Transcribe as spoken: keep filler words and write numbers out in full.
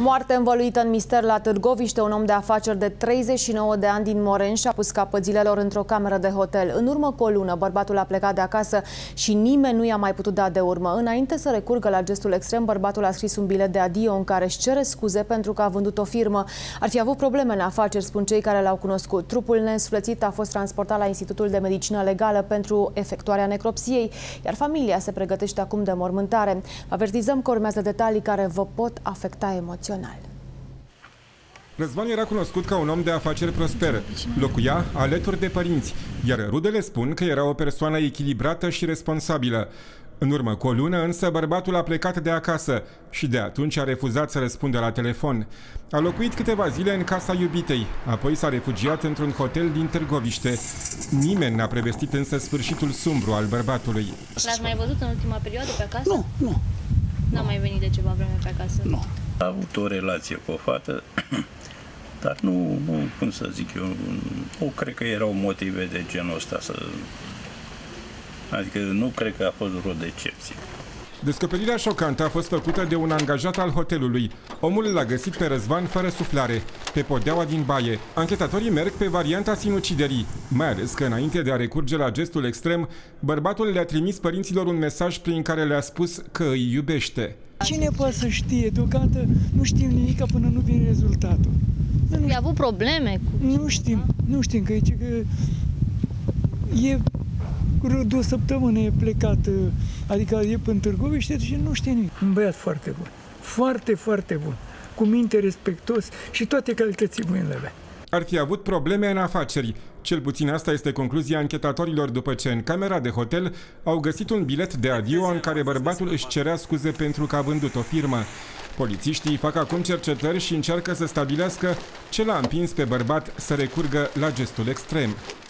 Moarte învăluită în mister la Târgoviște, un om de afaceri de treizeci și nouă de ani din Moren și-a pus capăt zilelor într-o cameră de hotel. În urmă cu o lună, bărbatul a plecat de acasă și nimeni nu i-a mai putut da de urmă. Înainte să recurgă la gestul extrem, bărbatul a scris un bilet de adio în care își cere scuze pentru că a vândut o firmă. Ar fi avut probleme în afaceri, spun cei care l-au cunoscut. Trupul neînsuflețit a fost transportat la Institutul de Medicină Legală pentru efectuarea necropsiei, iar familia se pregătește acum de mormântare. Vă avertizăm că urmează detalii care vă pot afecta emoțional. Răzvan era cunoscut ca un om de afaceri prosper. Locuia alături de părinți, iar rudele spun că era o persoană echilibrată și responsabilă. În urmă cu o lună, însă, bărbatul a plecat de acasă și de atunci a refuzat să răspundă la telefon. A locuit câteva zile în casa iubitei, apoi s-a refugiat într-un hotel din Târgoviște. Nimeni n-a prevestit însă sfârșitul sumbru al bărbatului. L-ați mai văzut în ultima perioadă pe acasă? Nu, nu. N-a mai venit de ceva vreme pe acasă? Nu. A avut o relație cu o fată, dar nu, nu, cum să zic eu, nu cred că erau motive de genul ăsta să... Adică nu cred că a fost vreo decepție. Descoperirea șocantă a fost făcută de un angajat al hotelului. Omul l-a găsit pe Răzvan fără suflare, pe podeaua din baie. Anchetatorii merg pe varianta sinuciderii, mai ales că înainte de a recurge la gestul extrem, bărbatul le-a trimis părinților un mesaj prin care le-a spus că îi iubește. Cine poate să știe? Deocamdată nu știm nimic până nu vine rezultatul. I-a avut probleme cu... Nu știm, nu știm, că, că e de o săptămână e plecat, adică e până Târgoviște și nu știe nimic. Un băiat foarte bun, foarte, foarte bun, cu minte, respectos și toate calitățile bune le avea. Ar fi avut probleme în afaceri. Cel puțin asta este concluzia anchetatorilor după ce în camera de hotel au găsit un bilet de adio în care bărbatul își cerea scuze pentru că a vândut o firmă. Polițiștii fac acum cercetări și încearcă să stabilească ce l-a împins pe bărbat să recurgă la gestul extrem.